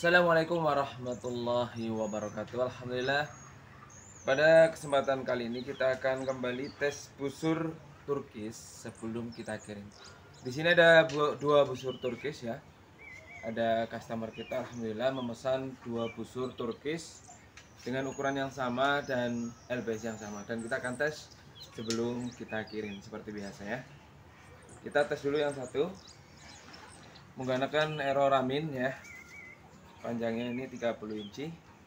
Assalamualaikum warahmatullahi wabarakatuh. Alhamdulillah, pada kesempatan kali ini kita akan kembali tes busur turkis sebelum kita kirim. Di sini ada dua busur turkis ya. Ada customer kita alhamdulillah memesan dua busur turkis dengan ukuran yang sama dan LBS yang sama, dan kita akan tes sebelum kita kirim seperti biasa ya. Kita tes dulu yang satu menggunakan Aeroramin ya. Panjangnya ini 30 inci.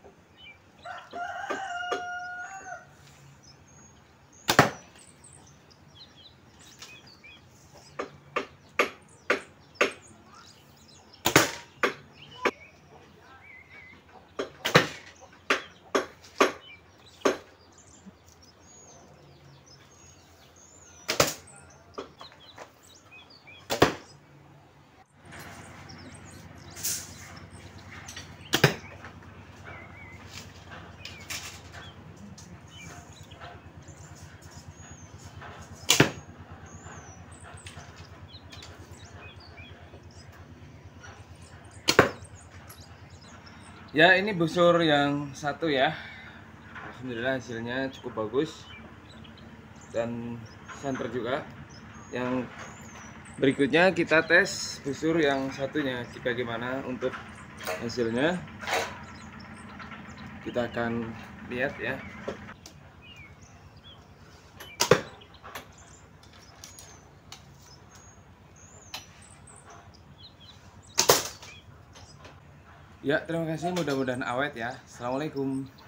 Ya, ini busur yang satu ya. Alhamdulillah hasilnya cukup bagus dan center juga. Yang berikutnya kita tes busur yang satunya bagaimana untuk hasilnya. Kita akan lihat ya. Ya, terima kasih, mudah-mudahan awet ya. Assalamualaikum.